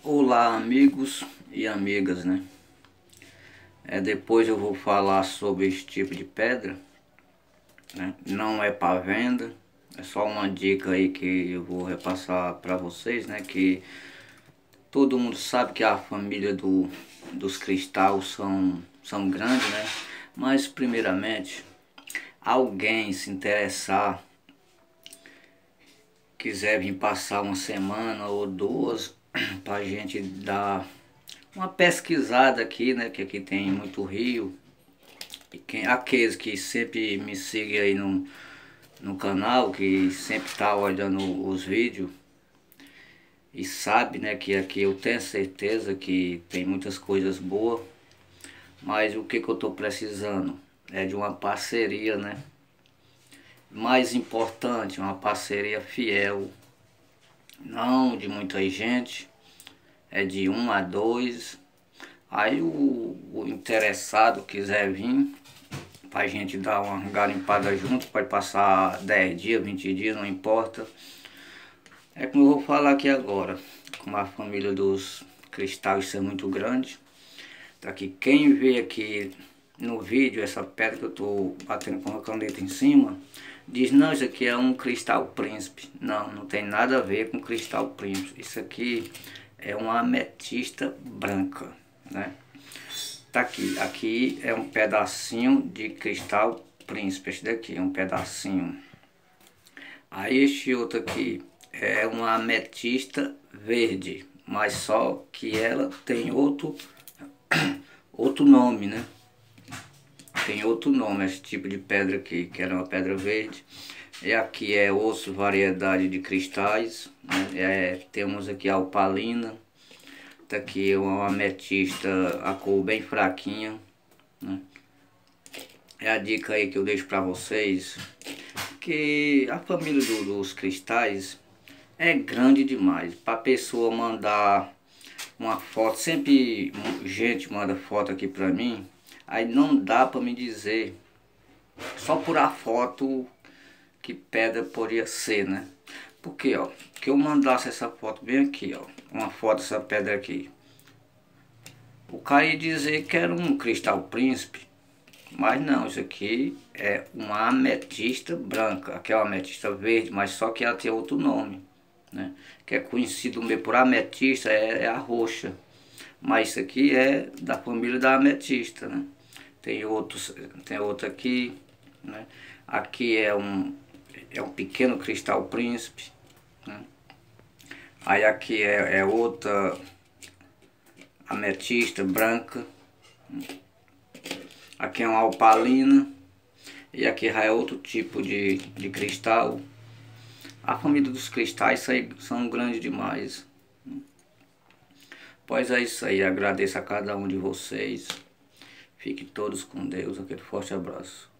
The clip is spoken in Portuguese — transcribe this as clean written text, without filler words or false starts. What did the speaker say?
Olá, amigos e amigas, né? Depois eu vou falar sobre esse tipo de pedra, né? Não é para venda, é só uma dica aí que eu vou repassar para vocês, né? Que todo mundo sabe que a família dos cristais são grandes, né? Mas primeiramente, alguém se interessar, quiser vir passar uma semana ou duas para a gente dar uma pesquisada aqui, né? Que aqui tem muito rio. E aqueles que sempre me seguem aí no canal, que sempre tá olhando os vídeos e sabe, né, que aqui eu tenho certeza que tem muitas coisas boas, mas o que eu tô precisando é de uma parceria, né? Mais importante, uma parceria fiel, não de muita gente, é de um a dois. Aí o interessado quiser vir pra gente dar uma garimpada junto, pode passar 10 dias, 20 dias, não importa. É como eu vou falar aqui agora, como a família dos cristais é muito grande, tá aqui, quem vê aqui no vídeo essa pedra que eu tô batendo com a caneta em cima, diz, não, isso aqui é um cristal príncipe. Não, não tem nada a ver com cristal príncipe, isso aqui é uma ametista branca, né? Tá aqui é um pedacinho de cristal príncipe, esse daqui é um pedacinho. Aí este outro aqui é uma ametista verde, mas só que ela tem outro nome, né? Tem outro nome esse tipo de pedra aqui, que era uma pedra verde. E aqui é outra variedade de cristais, né? Temos aqui a opalina. Tá aqui é uma ametista, a cor bem fraquinha, né? É a dica aí que eu deixo para vocês, que a família dos cristais é grande demais para pessoa mandar uma foto. Sempre gente manda foto aqui para mim, aí não dá para me dizer só por a foto que pedra poderia ser, né? Porque ó, que eu mandasse essa foto bem aqui, ó, uma foto dessa pedra aqui, o cara ia dizer que era um cristal príncipe, mas não, isso aqui é uma ametista branca. Aqui é uma ametista verde, mas só que ela tem outro nome, né? Que é conhecido mesmo por ametista, é a roxa. Mas isso aqui é da família da ametista, né? Tem outro aqui, né? Aqui é um pequeno cristal príncipe, né? Aí aqui é outra ametista branca. Aqui é uma opalina. E aqui já é outro tipo de cristal. A família dos cristais são grandes demais. Pois é isso aí. Agradeço a cada um de vocês. Fiquem todos com Deus. Aquele forte abraço.